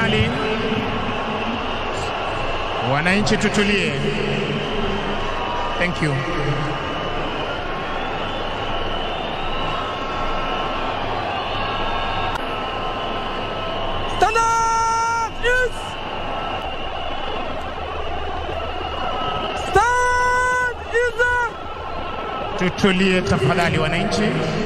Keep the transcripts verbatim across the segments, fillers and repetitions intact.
goli. Wananchi tutulie. Thank you. Stand up! Yes! Stand is there! Tutulie tafadhali wananchi.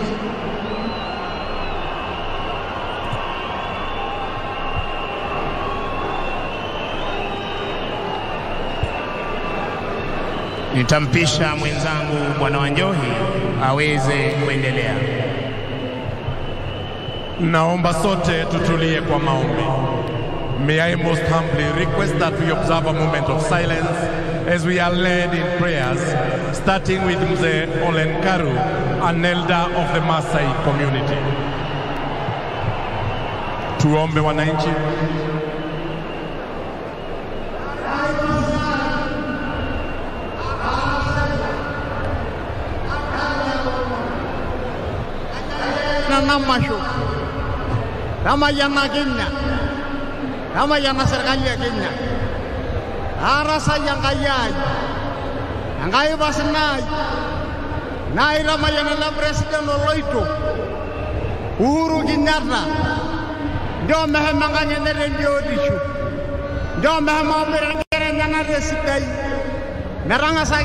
Nitampisha mwenzangu Bwana Wanjohi aweze kuendelea. Naomba sote tutulie kwa maombi. May I most humbly request that we observe a moment of silence as we are led in prayers, starting with Mzee Olenkaru, an elder of the Maasai community. Tuombe wananchi. Nama masuk, nama yang naginnya, nama yang serikali naginnya, arasa yang kaya, yang kaya basenai, nai nama yang adalah presiden orang itu, Uhuru Kenyatta, dia mengangkat radio itu, dia mengambil anggaran yang ada sekitar, merangkasa